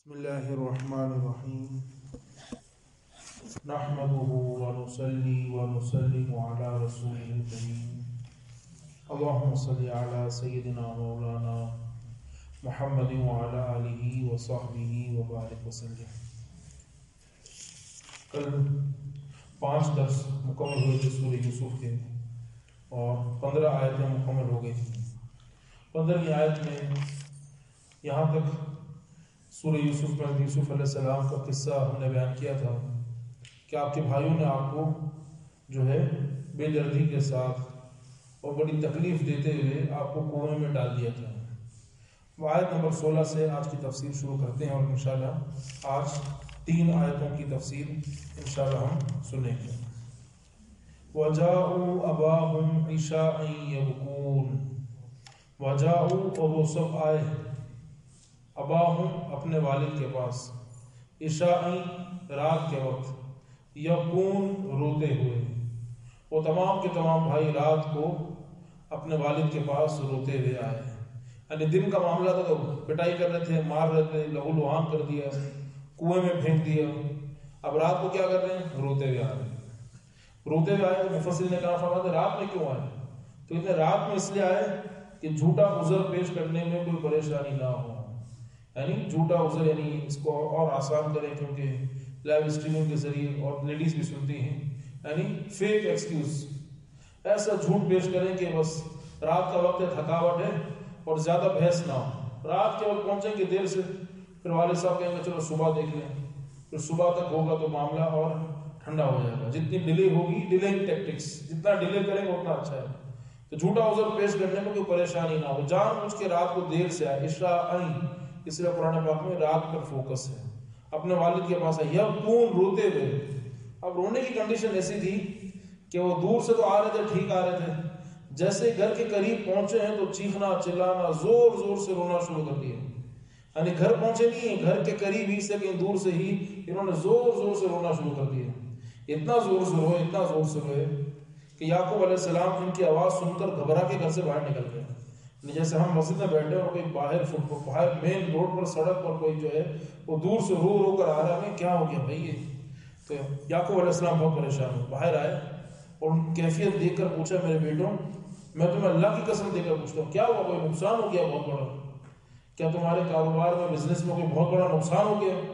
بسم اللہ الرحمن الرحیم نحمده ونصلي ونسلم على رسوله الكريم اللهم صل على سيدنا مولانا محمد وعلى آلہ وصحبہ وبارک وسلم۔ کل 5 درس مکمل ہوئے تھے سورہ یوسف کے اور 15 آیتیں مکمل ہو گئی تھیں۔ 15ویں آیت میں یہاں تک سورہ یوسف میں یوسف علیہ السلام کا قصہ ہم نے بیان کیا تھا کہ آپ کے بھائیوں نے آپ کو جو ہے بے دردی کے ساتھ اور بڑی تکلیف دیتے ہوئے آپ کو کنویں میں ڈال دیا تھا۔ وہ آیت نمبر 16 سے آج کی تفسیر شروع کرتے ہیں اور انشاءاللہ آج 3 آیتوں کی تفسیر انشاءاللہ ہم سنیں گے۔ وَجَاءُوا أَبَاهُمْ عِشَاءً يَبْكُونَ، وَجَاءُوا اور وہ سب آئے اباہم اپنے والد کے پاس، عشاءً رات کے وقت، یبکون روتے ہوئے، وہ تمام کے تمام بھائی رات کو اپنے والد کے پاس روتے ہوئے آئے۔ یعنی دن کا معاملہ تھا تو پٹائی کر رہے تھے، مار رہے تھے، لہو لہان کر دیا، کنویں میں پھینک دیا، اب رات کو کیا کر رہے ہیں؟ روتے ہوئے آ رہے ہیں۔ روتے ہوئے آئے تو مفسر نے کہا فرمایا رات میں کیوں آئے؟ تو اتنے رات میں اس لیے آئے کہ جھوٹا عذر پیش کرنے میں کوئی پریشانی نہ ہو، یعنی جھوٹا عذر، یعنی اس کو اور آسان کریں کیونکہ لائیو اسٹریمنگ کے ذریعے اور لیڈیز بھی سنتی ہیں، یعنی فیک ایکسکیوز، ایسا جھوٹ پیش کریں کہ بس رات کا وقت ہے، تھکاوٹ ہے اور زیادہ بحث نہ ہو، رات کے وقت پہنچیں گے دیر سے، پھر والد صاحب کہیں گے چلو صبح دیکھ لیں، پھر صبح تک ہوگا تو معاملہ اور ٹھنڈا ہو جائے گا۔ جتنی ڈیلے ہوگی، ڈیلنگ ٹیکٹکس، جتنا ڈیلے کریں گے اتنا اچھا ہے، تو جھوٹا عذر پیش کرنے میں کوئی پریشانی نہ ہو، جان بوجھ کے رات کو دیر سے آئے، عشاءً، اس لیے قرآن پاک میں رات پر فوکس ہے، اپنے والد کے پاس ہے، یبکون روتے ہوئے۔ اب رونے کی کنڈیشن ایسی تھی کہ وہ دور سے تو آ رہے تھے، ٹھیک آ رہے تھے، جیسے گھر کے قریب پہنچے ہیں تو چیخنا چلانا زور زور سے رونا شروع کر دیا، یعنی گھر پہنچے نہیں ہیں، گھر کے قریب ہی سے کہیں دور سے ہی انہوں نے زور زور سے رونا شروع کر دیا، اتنا زور سے روئے، اتنا زور سے روئے کہ یعقوب علیہ السلام ان کی آواز سن کر گھبرا کے گھر سے باہر نکل گئے۔ جیسے ہم مسجد میں بیٹھے اور کوئی باہر مین روڈ پر، سڑک پر کوئی جو ہے وہ دور سے رو رو کر آ رہا ہے، کیا ہو گیا بھائی یہ؟ تو یعقوب علیہ السلام بہت پریشان ہوئے، باہر آئے اور ان کیفیت دیکھ کر پوچھا میرے بیٹوں، میں تمہیں اللہ کی قسم دے کر پوچھتا ہوں کیا ہوا؟ کوئی نقصان ہو گیا بہت بڑا؟ کیا تمہارے کاروبار میں، بزنس میں کوئی بہت بڑا نقصان ہو گیا؟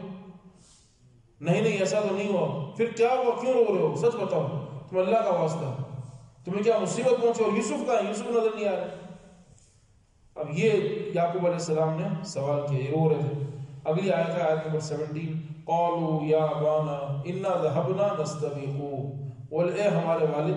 نہیں نہیں ایسا تو نہیں ہوا۔ پھر کیا ہوا؟ کیوں رو رہے ہو؟ سچ بتاؤ، تم اللہ کا واسطہ، تمہیں کیا مصیبت پہنچی؟ اور یوسف کہاں ہے؟ یوسف نظر نہیں آ رہے۔ اب یہ یعقوب علیہ السلام نے سوال کیا، یہ رو رہے تھے۔ اگلی آیت ہے آیت نمبر 17، قالوا یا ابانا انا ذهبنا نستبق، بولے اے ہمارے والد،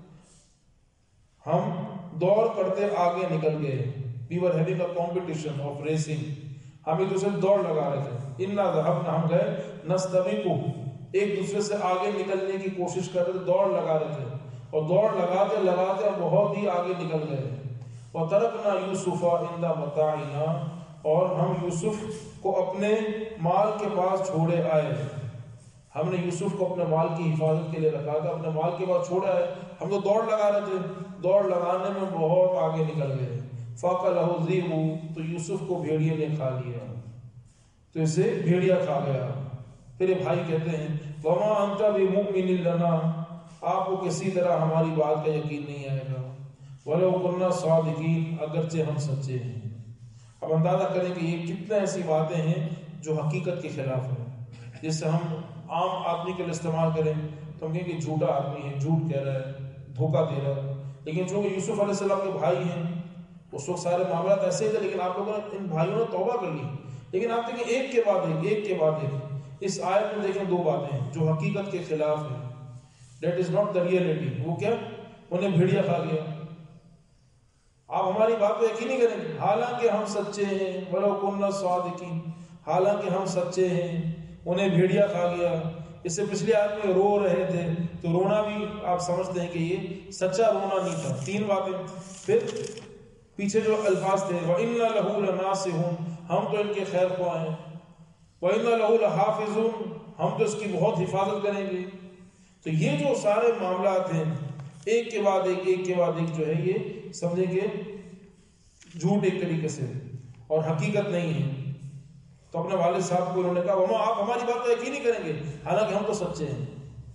ہم دوڑ کرتے آگے نکل گئے، we were having a competition of racing، ہم ایک دوسرے دوڑ لگا رہے تھے، انا ذهبنا ہم گئے، نستبق ایک دوسرے سے آگے نکلنے کی کوشش کر رہے تھے، دوڑ لگا رہے تھے، اور دوڑ لگاتے لگاتے بہت ہی آگے نکل گئے۔ وَتَرَكْنَا يُوسُفَ عِنْدَ مَتَاعِنَا، اور ہم یوسف کو اپنے مال کے پاس چھوڑے آئے، ہم نے یوسف کو اپنے مال کی حفاظت کے لیے رکھا تھا، اپنے مال کے پاس چھوڑے آئے، ہم تو دوڑ لگا رہے تھے، دوڑ لگانے میں بہت آگے نکل گئے۔ فَأَكَلَهُ الذِّئْبُ، تو یوسف کو بھیڑیے نے کھا لیا، تو اسے بھیڑیا کھا گیا۔ پھر یہ بھائی کہتے ہیں وَمَا أَنْتَ بِمُؤْمِنٍ لَنَا، آپ کو کسی طرح ہماری بات کا یقین نہیں آئے گا، وَلَوْ كُنَّا صَادِقِينَ، اگرچہ ہم سچے ہیں۔ اب اندازہ کریں کہ یہ کتنے ایسی باتیں ہیں جو حقیقت کے خلاف ہیں، جس سے ہم عام آدمی کے لیے استعمال کریں تو ہم کہیں کہ جھوٹا آدمی ہے، جھوٹ کہہ رہا ہے، دھوکہ دے رہا ہے، لیکن جو یوسف علیہ السلام کے بھائی ہیں اس وقت سارے معاملات ایسے ہی تھے، لیکن آپ لوگوں نے، ان بھائیوں نے توبہ کر لی۔ لیکن آپ دیکھیں ایک کے بعد ایک، ایک کے بعد ایک، اس آیت میں دیکھیں 2 باتیں ہیں جو حقیقت کے خلاف ہیں، that is not the reality. وہ کیا؟ انہیں بھیڑیا کھا گیا۔ آپ ہماری بات کو یقین نہیں کریں، حالانکہ ہم سچے ہیں، وَلَوْ كُنَّا صَادِقِينَ، حالانکہ ہم سچے ہیں، انہیں بھیڑیا کھا گیا۔ اس سے پچھلی آیت میں رو رہے تھے، تو رونا بھی آپ سمجھتے ہیں کہ یہ سچا رونا نہیں تھا۔ 3 باتیں۔ پھر پیچھے جو الفاظ تھے وَإِنَّا لَهُ لَنَاصِحُونَ، ہم تو ان کے خیر خواہ ہیں، وَإِنَّا لَهُ لَحَافِظُونَ، ہم تو اس کی بہت حفاظت کریں گے۔ تو یہ جو سارے معاملات ہیں ایک کے بعد ایک، ایک کے بعد ایک جو ہے، یہ سمجھیں کہ جھوٹ ایک طریقے سے اور حقیقت نہیں ہے۔ تو اپنے والد صاحب کو انہوں نے کہا ماما آپ ہماری بات کو یقین نہیں کریں گے، حالانکہ ہم تو سچے ہیں۔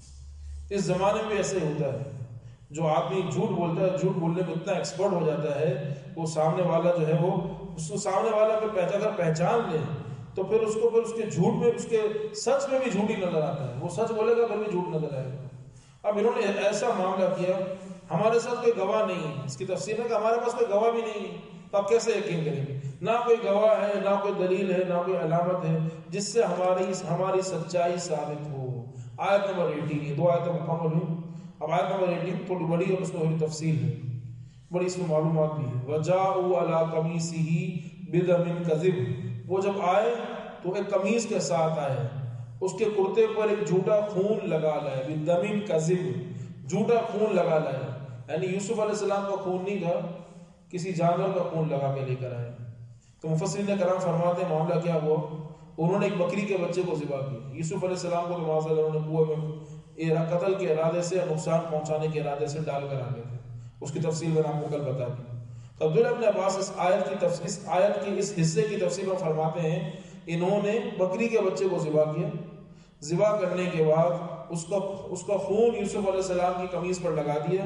اس زمانے میں ایسے ہوتا ہے، جو آدمی جھوٹ بولتا ہے، جھوٹ بولنے میں اتنا ایکسپرٹ ہو جاتا ہے، وہ سامنے والا جو ہے وہ اس کو سامنے والا اگر پہچان لے تو پھر اس کو اس کے جھوٹ میں، اس کے سچ میں بھی جھوٹ ہی نظر آتا ہے، وہ سچ بولے گا پھر بھی جھوٹ نظر آئے گا۔ اب انہوں نے ایسا معاملہ کیا، ہمارے ساتھ کوئی گواہ نہیں ہے، اس کی تفسیر ہے کہ ہمارے پاس کوئی گواہ بھی نہیں ہے، تو آپ کیسے یقین کریں گے؟ نہ کوئی گواہ ہے، نہ کوئی دلیل ہے، نہ کوئی علامت ہے جس سے ہماری سچائی ثابت ہو۔ آیت نمبر 18، یہ 2 آیتیں مکمل ہوئی۔ اب آیت نمبر 18 تھوڑی بڑی اور اس میں بڑی تفصیل ہے، بڑی اس میں معلومات بھی ہے۔ وَجَاءُوا عَلَىٰ قَمِيصِهِ بِدَمٍ كَذِبٍ، وہ جب آئے تو ایک قمیص کے ساتھ آئے، اس کے کرتے پر ایک جھوٹا خون لگا لائے، بِدَمٍ كَذِبٍ، جھوٹا خون لگا لائے، یعنی یوسف علیہ السلام کا خون نہیں تھا، کسی جانور کا خون لگا کے لے کر آئے۔ تو مفسرین کرام فرماتے ہیں معاملہ کیا ہوا، انہوں نے ایک بکری کے بچے کو ذبح کیا۔ یوسف علیہ السلام کو معاذ اللہ انہوں نے کنویں میں قتل کے ارادے سے، نقصان پہنچانے کے ارادے سے ڈال کر آگے تھے، اس کی تفصیل میں آپ کو کل بتا دی۔ تو عبداللہ ابن عباس اس آیت کی اس حصے کی تفصیل میں فرماتے ہیں انہوں نے بکری کے بچے کو ذبح کیا، ذبح کرنے کے بعد اس کا خون یوسف علیہ السلام کی قمیص پر لگا دیا،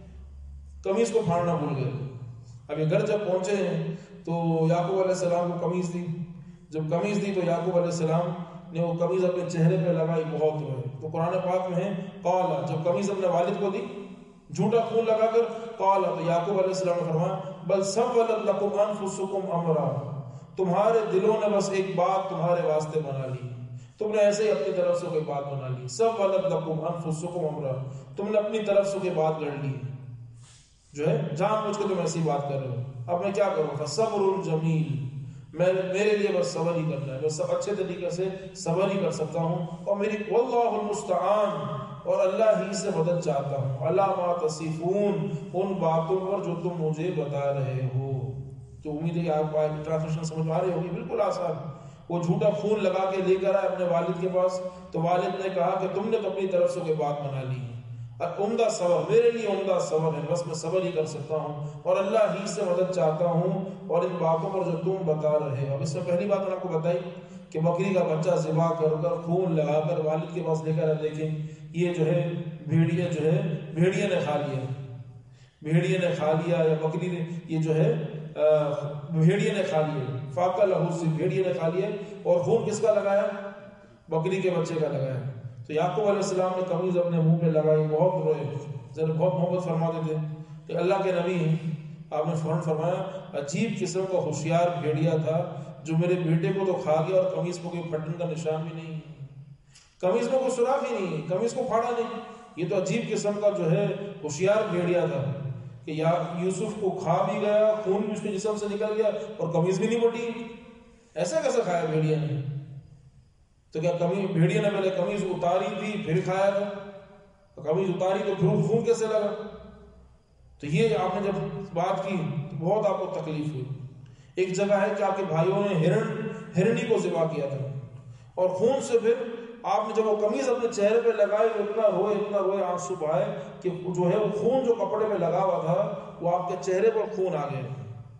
قمیص کو پھاڑنا بھول گئے۔ اب یہ گھر جب پہنچے ہیں تو یعقوب علیہ السلام کو قمیص دی، جب قمیص دی تو یعقوب علیہ السلام نے وہ قمیص اپنے چہرے پہ لگائی، بہت روئے۔ تو قرآن پاک میں ہے قالا، جب قمیص اپنے والد کو دی جھوٹا خون لگا کر، قالا، تو یعقوب علیہ السلام نے فرمایا بل سولت لکم انفسکم امرا، تمہارے دلوں نے بس ایک بات تمہارے واسطے بنا لی، تم نے ایسے ہی اپنی طرف سے کوئی بات بنا لی، سولت لکم انفسکم امرا، تم نے اپنی طرف سے کوئی بات لڑ لی، جو ہے جان بوجھ کے تم ایسی بات کر رہے ہو۔ اب میں کیا کروں؟ فصبر جمیل، میرے لیے بس صبر ہی کرنا ہے، میں سب اچھے طریقے سے صبر ہی کر سکتا ہوں، اور میری واللہ المستعان، اور اللہ ہی سے مدد چاہتا ہوں، علی ما تصفون، ان باتوں پر جو تم مجھے بتا رہے ہو۔ تو امید ہے کہ آپ کو ٹرانسلیشن سمجھ میں آ رہی ہوگی، بالکل آسان۔ وہ جھوٹا خون لگا کے لے کر آئے اپنے والد کے پاس، تو والد نے کہا کہ تم نے تو اپنی طرف سے کوئی بات بنا لی، عمدہ صبر، میرے لیے عمدہ صبر ہے، بس میں صبر ہی کر سکتا ہوں، اور اللہ ہی سے مدد چاہتا ہوں، اور ان باتوں پر جو تم بتا رہے ہو۔ اب اس میں پہلی بات میں نے آپ کو بتائی کہ بکری کا بچہ ذبح کر کر خون لگا کر والد کے پاس لے کر دیکھیں، یہ جو ہے بھیڑیے نے کھا لیا، بھیڑیے نے کھا لیا، یا بکری نے، یہ جو ہے بھیڑیے نے کھا لیا، فاقہ لہو سے، بھیڑیے نے کھا لیا، اور خون کس کا لگایا؟ بکری کے بچے کا لگایا۔ تو یعقوب علیہ السلام نے قمیض اپنے منہ پہ لگائی، بہت روئے، ذرا بہت محبت فرماتے تھے کہ اللہ کے نبی ہیں، آپ نے فوراً فرمایا عجیب قسم کا ہوشیار بھیڑیا تھا جو میرے بیٹے کو تو کھا گیا، اور قمیض کو کوئی پھٹن کا نشان بھی نہیں، قمیض میں کوئی سراخ ہی نہیں، قمیض کو پھاڑا نہیں۔ یہ تو عجیب قسم کا جو ہے ہوشیار بھیڑیا تھا کہ یوسف کو کھا بھی گیا، خون بھی اس کے جسم سے نکل گیا، اور قمیض بھی نہیں پھٹی، ایسا کیسے کھایا بھیڑیا نے؟ تو کیا بھیڑیا نے پہلے قمیض اتاری تھی پھر کھایا تھا؟ قمیض اتاری تو پھر خون کیسے لگا؟ تو یہ آپ نے جب بات کی تو بہت آپ کو تکلیف ہوئی۔ ایک جگہ ہے کہ آپ کے بھائیوں نے ہرنی کو ذبح کیا تھا، اور خون سے پھر آپ نے جب وہ قمیض اپنے چہرے پہ لگائی، وہ اتنا روئے آنسو بہائے کہ جو ہے وہ خون جو کپڑے پہ لگا ہوا تھا وہ آپ کے چہرے پر خون آ گیا۔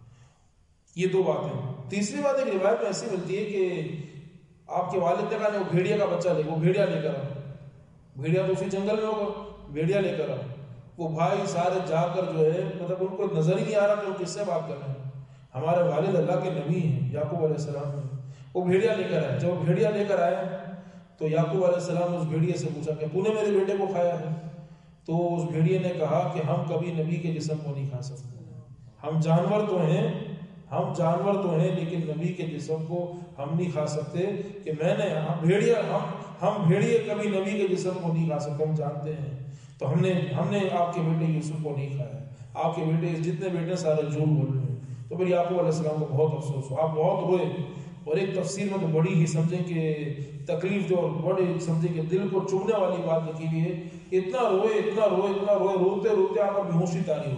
یہ دو باتیں۔ تیسری بات ایک روایت میں ایسی ملتی ہے کہ آپ کے والد نے کہا وہ بھیڑیا کا بچہ وہ بھیڑیا لے کر آؤ، بھیڑیا تو اسی جنگل میں ہوگا، بھیڑیا لے کر آؤ۔ وہ بھائی سارے جا کر جو ہے مطلب ان کو نظر ہی نہیں آ رہا کہ وہ کس سے بات کر رہے ہیں، ہمارے والد اللہ کے نبی ہیں یعقوب علیہ السلام نے۔ وہ بھیڑیا لے کر آئے، جب وہ بھیڑیا لے کر آئے تو یعقوب علیہ السلام نے اس بھیڑیے سے پوچھا کہ تو نے میرے بیٹے کو کھایا ہے؟ تو اس بھیڑیے نے کہا کہ ہم کبھی نبی کے جسم کو نہیں کھا سکتے، ہم جانور تو ہیں لیکن نبی کے جسم کو ہم نہیں کھا سکتے، کہ ہم بھیڑیے کبھی نبی کے جسم کو نہیں کھا سکتے، ہم جانتے ہیں۔ تو ہم نے آپ کے بیٹے یوسف کو نہیں کھایا، آپ کے بیٹے جتنے بیٹے سارے جھوٹ بول رہے ہیں۔ تو پھر یعقوب علیہ السلام کو بہت افسوس ہوا، آپ بہت روئے، اور ایک تفسیر میں تو بڑی ہی سمجھیں کہ تکلیف جو، اور بڑی سمجھیں کہ دل کو چبھنے والی بات لکھی ہوئی ہے، اتنا روئے، روتے روتے آپ کو بےہوشی طاری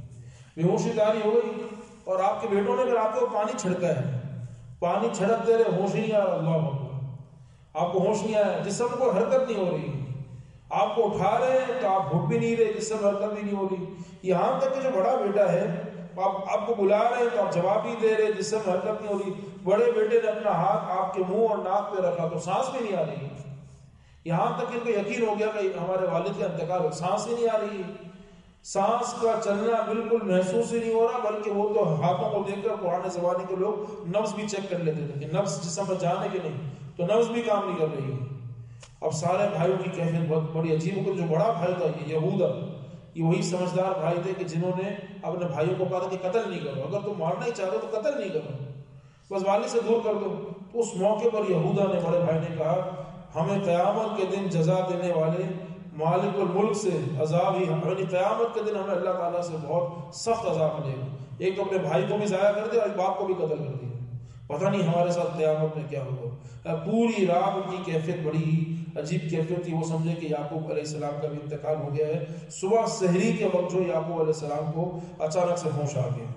ہو گئی، اور آپ کے بیٹوں نے پھر آپ کو پانی چھڑکا ہے، پانی چھڑکتے رہے، ہوش نہیں آ رہا، اللہ اکبر، آپ کو ہوش نہیں آیا، جسم کو حرکت نہیں ہو رہی، آپ کو اٹھا رہے ہیں تو آپ اٹھ بھی نہیں رہے، جسم حرکت بھی نہیں ہو رہی، یہاں تک کہ جو بڑا بیٹا ہے آپ کو بلا رہے ہیں تو آپ جواب نہیں دے رہے، جسم حرکت نہیں ہو رہی، بڑے بیٹے نے اپنا ہاتھ آپ کے منہ اور ناک پہ رکھا تو سانس بھی نہیں آ رہی ہے، یہاں تک ان کو یقین ہو گیا کہ ہمارے والد کا انتقال ہو، سانس ہی نہیں آ رہی ہے، سانس کا چلنا بالکل محسوس ہی نہیں ہو رہا، بلکہ وہ تو ہاتھوں کو دیکھ کر پرانے زمانے کے لوگ نبض بھی چیک کر لیتے تھے کہ نبض جسم میں جانے کے نہیں، تو نبض بھی کام نہیں کر رہی ہے۔ اب سارے بھائیوں کی کیفیت بہت بڑی عجیب ہو گئی۔ جو بڑا بھائی تھا یہ یہودا، یہ وہی سمجھدار بھائی تھے کہ جنہوں نے اپنے بھائیوں کو کہا تھا کہ قتل نہیں کرو، اگر تم مارنا ہی چاہتے تو قتل نہیں کرو، بس والد سے دور کر دو۔ تو اس موقع پر یہودا نے، بڑے بھائی نے کہا ہمیں قیامت کے دن جزا دینے والے مالک الملک سے عذاب ہی، یعنی قیامت کے دن ہمیں اللہ تعالیٰ سے بہت سخت عذاب ملے گا۔ ایک تو اپنے بھائی کو بھی ضائع کر دیا اور ایک باپ کو بھی قتل کر دیا، پتہ نہیں ہمارے ساتھ قیامت میں کیا ہوگا۔ پوری رات کی کیفیت بڑی ہی عجیب کیفیت تھی۔ وہ سمجھے کہ یعقوب علیہ السلام کا بھی انتقال ہو گیا ہے۔ صبح سحری کے وقت جو یعقوب علیہ السلام کو اچانک سے ہوش آ گیا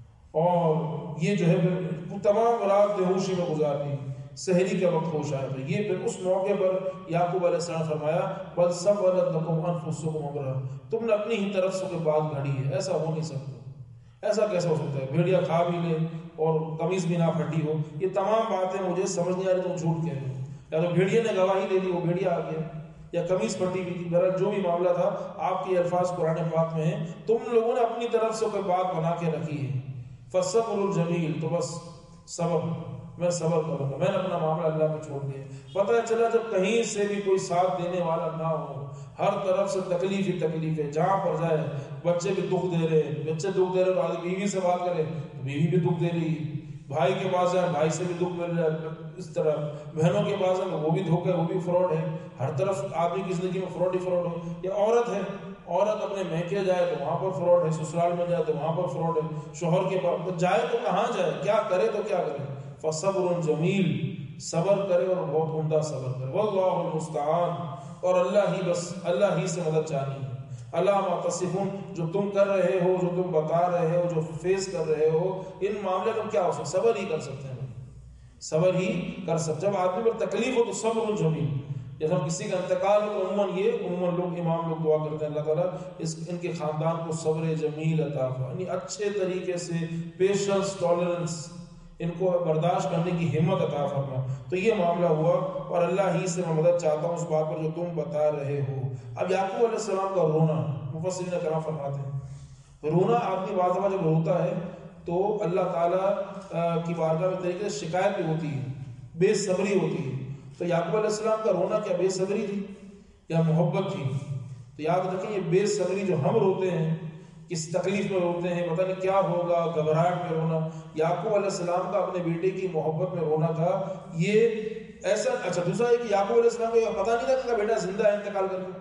اور یہ جو ہے تمام رات بےہوشی میں گزار دی، سحری کے وقت ہوش آیا۔ تو یہ پھر اس موقع پر یعقوب علیہ السلام فرمایا بل سولت لکم انفسکم امرا، تم نے اپنی ہی طرف سے کوئی بات گھڑی ہے، ایسا ہو نہیں سکتا، ایسا کیسا ہو سکتا ہے؟ بھیڑیا کھا بھی لے اور قمیض بھی نہ پھٹی ہو، یہ تمام باتیں مجھے سمجھ نہیں آ رہی، تم جھوٹ کہہ رہے ہو۔ یا تو بھیڑیے نے گواہی دے دی، وہ بھیڑیا آ گیا، یا قمیض پھٹی ہوئی تھی، بہرحال جو بھی معاملہ تھا آپ کے الفاظ قرآن پاک میں ہیں، تم لوگوں نے اپنی طرف سے کوئی بات بنا کے رکھی ہے۔ فالصبر الجمیل، تو بس صبر، میں صبر کروں گا، میں نے اپنا معاملہ اللہ کو چھوڑ دیا۔ پتہ چلا جب کہیں سے بھی کوئی ساتھ دینے والا نہ ہو، ہر طرف سے تکلیف ہی تکلیف ہے، جہاں پر جائے بچے بھی دکھ دے رہے ہیں، بچے دکھ دے رہے ہیں تو آدمی بیوی سے بات کرے تو بیوی بھی دکھ دے رہی ہے، بھائی کے پاس جائے بھائی سے بھی دکھ مل رہا ہے، اس طرح بہنوں کے پاس ہے وہ بھی دھوکہ ہے، وہ بھی فراڈ ہے، ہر طرف آدمی کی زندگی میں فراڈ ہی فراڈ ہو۔ یا عورت ہے، عورت اپنے میکے جائے تو وہاں پر فراڈ ہے، سسرال میں جائے تو وہاں پر فراڈ ہے، شوہر کے پاس جائے تو کہاں جائے، کیا کرے تو کیا کرے۔ فصبر جمیل، صبر کرے اور بہت عمدہ صبر کرے۔ واللہ المستعان، اور اللہ ہی، بس اللہ ہی سے مدد چاہیے۔ اللہ ما تصفون، جو تم کر رہے ہو، جو تم بتا رہے ہو، جو فیس کر رہے ہو، ان معاملے میں کیا ہو سکتا؟ صبر ہی کر سکتے ہیں، صبر ہی کر سکتے۔ جب آدمی پر تکلیف ہو تو صبر جمیل، جب ہم کسی کا انتقال ہو تو عموماً لوگ امام لوگ دعا کرتے ہیں اللہ تعالیٰ ان کے خاندان کو صبر جمیل عطا فرما، یعنی اچھے طریقے سے پیشنس، ٹالرنس، ان کو برداشت کرنے کی ہمت عطا فرما۔ تو یہ معاملہ ہوا اور اللہ ہی سے میں مدد چاہتا ہوں اس بات پر جو تم بتا رہے ہو۔ اب یعقوب علیہ السلام کا رونا، مفسرین کرام فرماتے ہیں رونا آدمی بعض دفعہ جب روتا ہے تو اللہ تعالیٰ کی بارگاہ میں طریقے سے شکایت بھی ہوتی ہے، بے صبری ہوتی ہے۔ تو یعقوب علیہ السلام کا رونا کیا بے صبری تھی یا محبت تھی؟ تو یاد رکھیں یہ بے صبری جو ہم روتے ہیں، کس تکلیف میں روتے ہیں، پتہ نہیں کیا ہوگا، گھبراہٹ میں رونا، یعقوب علیہ السلام کا اپنے بیٹے کی محبت میں رونا تھا۔ یہ ایسا، اچھا دوسرا ہے کہ یعقوب علیہ السلام کو پتہ نہیں تھا کہ بیٹا زندہ ہے انتقال کر کے،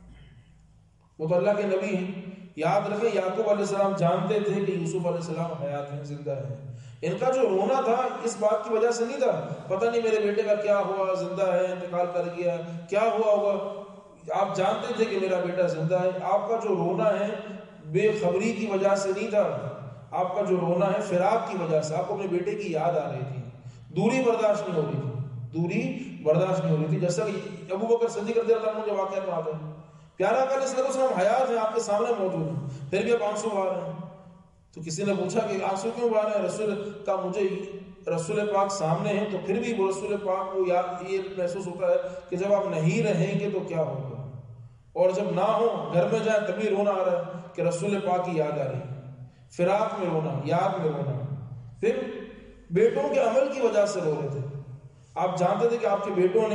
وہ تو اللہ کے نبی ہیں۔ یاد رکھیں یعقوب علیہ السلام جانتے تھے کہ یوسف علیہ السلام حیات ہیں، زندہ ہیں۔ ان کا جو رونا تھا اس بات کی وجہ سے نہیں تھا پتہ نہیں میرے بیٹے کا کیا ہوا، زندہ ہے، انتقال کر گیا، کیا ہوا ہوگا۔ آپ جانتے تھے کہ میرا بیٹا زندہ ہے۔ آپ کا جو رونا ہے بے خبری کی وجہ سے نہیں تھا، آپ کا جو رونا ہے فراق کی وجہ سے، آپ کو اپنے بیٹے کی یاد آ رہی تھی، دوری برداشت نہیں ہو رہی تھی، دوری برداشت نہیں ہو رہی تھی۔ جیسا کہ ابو بکر صدیق رضی اللہ عنہ جو واقعات میں آتا ہے، پیارا آقا علیہ السلام حیات ہیں، آپ کے سامنے موجود ہیں، پھر بھی آپ آنسو بہا رہے ہیں۔ تو کسی نے پوچھا کہ آنسو کیوں بہا رہے ہیں؟ رسول کا مجھے رسول پاک سامنے ہیں تو پھر بھی وہ رسول پاک کو یہ محسوس ہوتا ہے کہ جب آپ نہیں رہیں گے تو کیا ہوگا، اور جب نہ ہو گھر میں جائیں تبھی رونا آ رہا ہے کہ رسول پاک کی یاد آ رہی ہے، فراق میں رونا، یاد میں رونا۔ پھر بیٹوں کے عمل کی وجہ سے رو رہے تھے۔ آپ جانتے تھے کہ آپ کے بیٹوں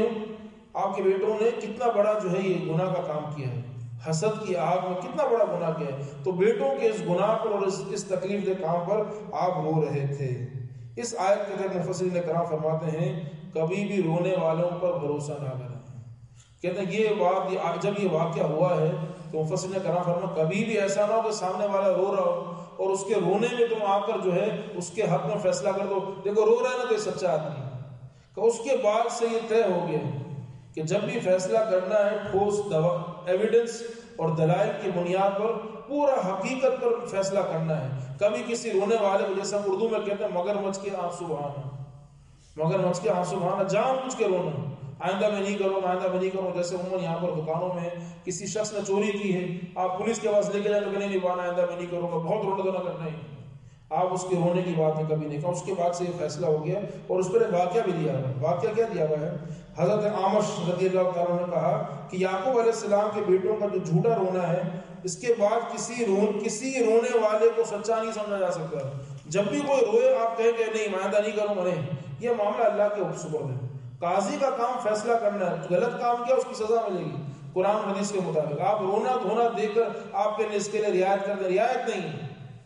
نے کتنا بڑا جو ہے یہ گناہ کا کام کیا ہے، حسد کی آگ میں کتنا بڑا گناہ کیا ہے، تو بیٹوں کے اس گناہ پر اور اس تکلیف دہ کام پر آپ رو رہے تھے۔ اس آیت کے تحت مفسرین کرام فرماتے ہیں کبھی بھی رونے والوں پر بھروسہ نہ کریں۔ کہتے ہیں یہ بات جب یہ واقعہ ہوا ہے تو مفسرین کرام فرماتے کبھی بھی ایسا نہ ہو کہ سامنے والا رو رہا ہو اور اس کے رونے میں تم آ کر جو ہے اس کے حق میں فیصلہ کر دو، دیکھو رو رہا ہے نا تو یہ سچا آدمی ہے، کہ اس کے بعد سے یہ طے ہو گیا کہ جب بھی فیصلہ کرنا ہے ٹھوس ایویڈنس اور دلائل کی بنیاد پر پورا حقیقت پر فیصلہ کرنا ہے۔ کبھی کسی رونے والے کو، جیسے ہم اردو میں کہتے ہیں مگر مچ کے آنسو بہانا، مگر مچ کے آنسو بہانا، جان بوجھ کے رونا، آئندہ میں نہیں کروں، آئندہ میں نہیں کروں۔ جیسے عموماً یہاں پر دکانوں میں کسی شخص نے چوری کی ہے، آپ پولیس کے پاس لے کے جائیں تو کہ نہیں بہانا، آئندہ میں نہیں کروں گا، بہت رونا دھونا کرنا ہے۔ آپ اس کے رونے کی بات میں کبھی نہیں کہا. اس کے بعد سے یہ فیصلہ ہو گیا اور اس پر ایک واقعہ بھی دیا ہوا ہے. واقعہ کیا دیا ہوا ہے؟ حضرت عامش رضی اللہ تعالیٰ نے کہا کہ یعقوب علیہ السلام کے بیٹوں کا جو جھوٹا رونا ہے اس کے بعد کسی رونے والے کو سچا نہیں سمجھا جا سکتا. جب بھی کوئی روئے آپ کہیں کہ نہیں میں آئندہ نہیں کروں گا، نہیں، یہ معاملہ اللہ کے سپرد ہے. قاضی کا کام فیصلہ کرنا ہے، غلط کام کیا اس کی سزا ملے گی قرآن حدیث کے مطابق. آپ رونا دھونا دیکھ کر آپ کے اس کے لیے رعایت کر دیں، رعایت نہیں ہے.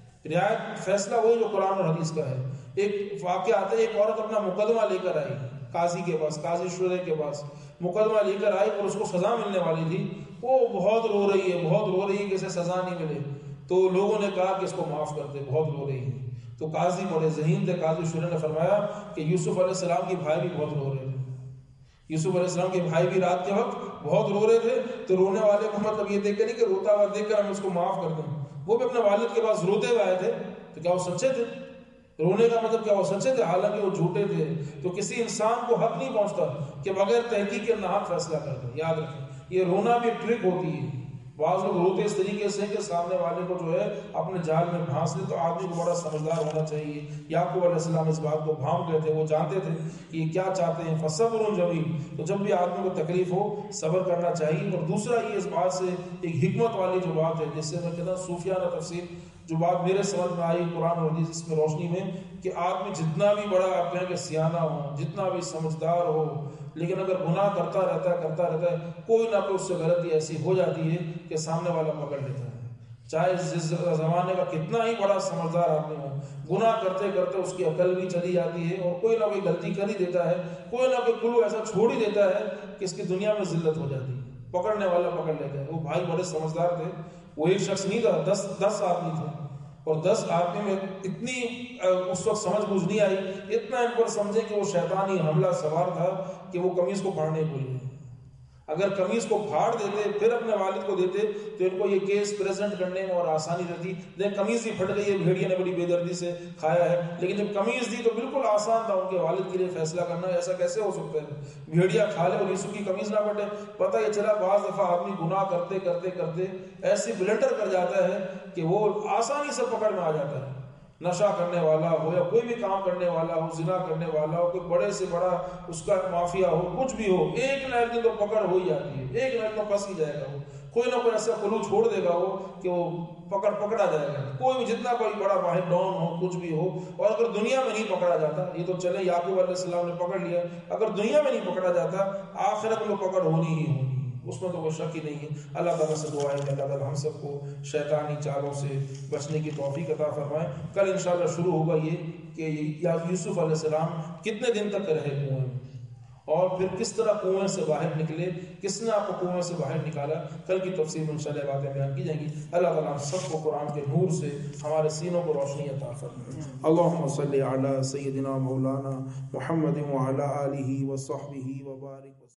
رعایت فیصلہ وہی جو قرآن اور حدیث کا ہے. ایک واقعہ آتا ہے، ایک عورت اپنا مقدمہ لے کر آئی قاضی کے پاس، قاضی شورے کے پاس مقدمہ لے کر آئی اور اس کو سزا ملنے والی تھی. وہ بہت رو رہی ہے کہ اسے سزا نہیں ملے. تو لوگوں نے کہا کہ اس کو معاف کر دے، بہت رو رہی ہے. تو قاضی بڑے ذہین تھے، قاضی شورے نے فرمایا کہ یوسف علیہ السلام کے بھائی بھی بہت رو رہے تھے. یوسف علیہ السلام کے بھائی بھی رات کے وقت بہت رو رہے تھے. تو رونے والے کو مطلب یہ دیکھ کر نہیں کہ روتا ہوا دیکھ کر ہم اس کو معاف کر دیں. وہ بھی اپنے والد کے پاس روتے ہوئے آئے تھے. تو کیا وہ سچے تھے؟ رونے کا مطلب کیا وہ سچے تھے؟ حالانکہ وہ جھوٹے تھے. تو کسی انسان کو حق نہیں پہنچتا کہ بغیر تحقیق کے ناحق فیصلہ کر دے. یاد رکھیں یہ رونا بھی ایک ٹرک ہوتی ہے. بعض لوگ روتے اس طریقے سے کہ سامنے والے کو جو ہے اپنے جال میں پھانس لے. تو آدمی کو بڑا سمجھدار ہونا چاہیے. یعقوب علیہ السلام اس بات کو بھانپ گئے تھے، وہ جانتے تھے کہ یہ کیا چاہتے ہیں. فصبر جمیل. تو جب بھی آدمی کو تکلیف ہو صبر کرنا چاہیے. اور دوسرا یہ اس بات سے ایک حکمت والی جو بات ہے، جس سے میں کہتا ہوں صوفیانہ تفسیر، جو بات میرے سمجھ میں آئی قرآن اور حدیث اس میں روشنی میں، کہ آدمی جتنا بھی بڑا آپ کہیں کہ سیانہ ہو، جتنا بھی سمجھدار ہو، لیکن اگر گناہ کرتا رہتا ہے کوئی نہ کوئی اس سے غلطی ایسی ہو جاتی ہے کہ سامنے والا پکڑ لیتا ہے. چاہے اس زمانے کا کتنا ہی بڑا سمجھدار آدمی ہو، گناہ کرتے کرتے اس کی عقل بھی چلی جاتی ہے اور کوئی نہ کوئی غلطی کر ہی دیتا ہے، کوئی نہ کوئی کلو ایسا چھوڑ ہی دیتا ہے کہ اس کی دنیا میں ذلت ہو جاتی ہے. پکڑنے والا پکڑ لیتا ہے. وہ بھائی بڑے سمجھدار تھے. وہ ایک شخص نہیں تھا، 10 آدمی تھے. اور 10 آدمی میں اتنی اس وقت سمجھ بوجھ نہیں آئی، اتنا ان پر سمجھے کہ وہ شیطانی حملہ سوار تھا کہ وہ قمیص کو پھاڑنے بھول گئے. اگر قمیص کو پھاڑ دیتے پھر اپنے والد کو دیتے تو ان کو یہ کیس پریزنٹ کرنے میں اور آسانی رہتی. لیکن قمیض ہی پھٹ گئی ہے، بھیڑیا نے بڑی بے دردی سے کھایا ہے. لیکن جب قمیض دی تو بالکل آسان تھا ان کے والد کے لیے فیصلہ کرنا. ایسا کیسے ہو سکتا ہے بھیڑیا کھا لے اور یوسف کی قمیض نہ پھٹے؟ پتہ یہ چلا بعض دفعہ آدمی گناہ کرتے کرتے کرتے ایسی بلنڈر کر جاتا ہے کہ وہ آسانی سے پکڑ میں آ جاتا ہے. نشہ کرنے والا ہو یا کوئی بھی کام کرنے والا ہو، زنا کرنے والا ہو، کوئی بڑے سے بڑا اس کا مافیا ہو، کچھ بھی ہو، ایک نہ ایک دن تو پکڑ ہو ہی جاتی ہے. ایک نہ ایک تو پھنس ہی جائے گا. وہ کوئی نہ کوئی ایسا کلو چھوڑ دے گا وہ کہ وہ پکڑا جائے گا. کوئی بھی جتنا کوئی بڑا واحد ڈون ہو، کچھ بھی ہو. اور اگر دنیا میں نہیں پکڑا جاتا، یہ تو چلے یعقوب علیہ السلام نے پکڑ لیا، اگر دنیا میں نہیں پکڑا جاتا آخرت میں پکڑ ہونی ہی ہونی، اس میں تو کوئی شک ہی نہیں ہے. اللہ تعالیٰ سے دعا ہے کہ اللہ تعالیٰ ہم سب کو شیطانی چالوں سے بچنے کی توفیق عطا فرمائے. کل انشاءاللہ شروع ہوگا یہ کہ یوسف علیہ السلام کتنے دن تک رہے کنویں میں اور پھر کس طرح کنویں سے باہر نکلے، کس نے آپ کو کنویں سے باہر نکالا. کل کی تفسیر میں انشاءاللہ باتیں بیان کی جائیں گی. اللہ تعالیٰ ہم سب کو قرآن کے نور سے ہمارے سینوں کو روشنی عطا فرمائے. اللہم صلی علی سیدنا مولانا محمد وعلی آلہ وصحبہ وبارک.